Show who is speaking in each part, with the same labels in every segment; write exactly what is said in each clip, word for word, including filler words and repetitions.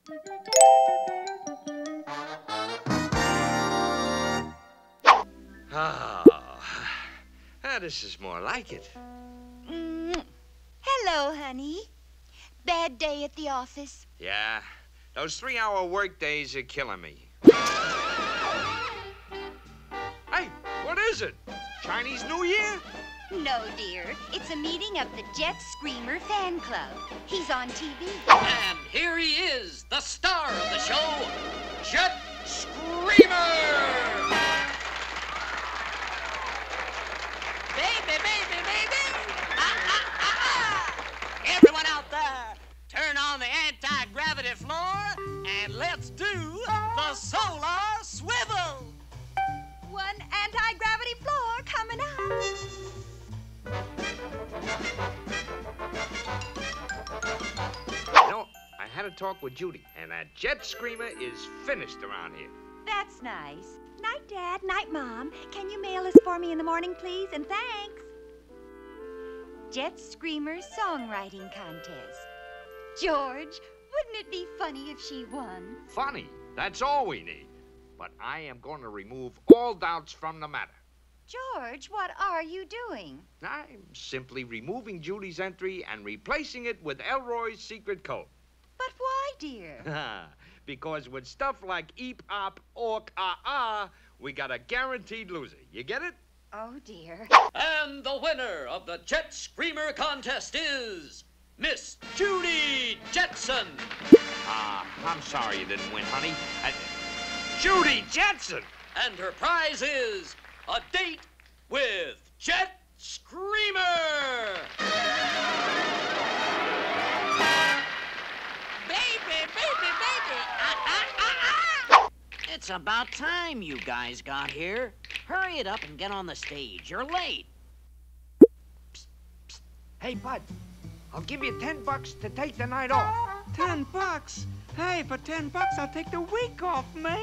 Speaker 1: Oh, ah, this is more like it.
Speaker 2: Mm. Hello, honey. Bad day at the office?
Speaker 1: Yeah, those three-hour work days are killing me. Hey, what is it? Chinese New Year?
Speaker 2: No, dear. It's a meeting of the Jet Screamer fan club. He's on T V.
Speaker 3: And here he is, the star of the show, Jet Screamer! Baby, baby, baby! Ah, ah, ah, ah! Everyone out there, turn on the anti-gravity floor and let's do the solar swivel!
Speaker 2: One anti-gravity floor coming up.
Speaker 1: You know, I had a talk with Judy, and that Jet Screamer is finished around here.
Speaker 2: That's nice. Night, Dad. Night, Mom. Can you mail this for me in the morning, please? And thanks. Jet Screamer Songwriting Contest. George, wouldn't it be funny if she won?
Speaker 1: Funny. That's all we need. But I am going to remove all doubts from the matter.
Speaker 2: George, what are you doing?
Speaker 1: I'm simply removing Judy's entry and replacing it with Elroy's secret code.
Speaker 2: But why, dear?
Speaker 1: Because with stuff like eep, op, ork, ah, ah, we got a guaranteed loser. You get it?
Speaker 2: Oh, dear.
Speaker 3: And the winner of the Jet Screamer contest is Miss Judy Jetson.
Speaker 1: Ah, uh, I'm sorry you didn't win, honey. Uh, Judy Jetson!
Speaker 3: And her prize is a date with Jet Screamer! Baby, baby, baby! Ah, ah, ah, ah.
Speaker 4: It's about time you guys got here. Hurry it up and get on the stage. You're late.
Speaker 1: Psst, psst. Hey, Bud, I'll give you ten bucks to take the night off.
Speaker 5: Ten bucks? Hey, for ten bucks, I'll take the week off, man.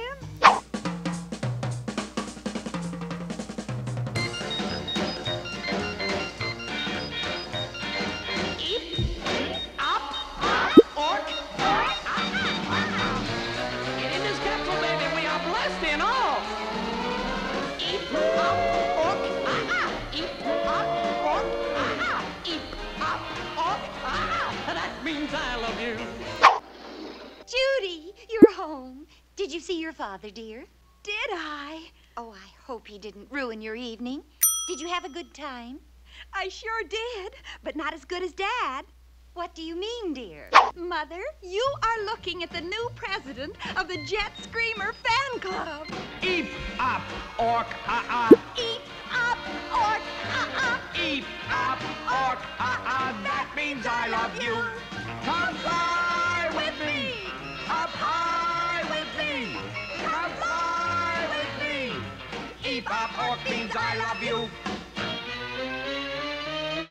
Speaker 2: Judy, you're home. Did you see your father, dear?
Speaker 6: Did I?
Speaker 2: Oh, I hope he didn't ruin your evening. Did you have a good time?
Speaker 6: I sure did, but not as good as Dad.
Speaker 2: What do you mean, dear?
Speaker 6: Mother, you are looking at the new president of the Jet Screamer fan club.
Speaker 5: Eep, up, ork, ah,
Speaker 6: ah. Eep, up, ork, ah, ah.
Speaker 5: Eep, up, ork, ah, ah. That means I love you. Come fly with me. Up high with me. Come fly with me. Eep, up, ork means I love you.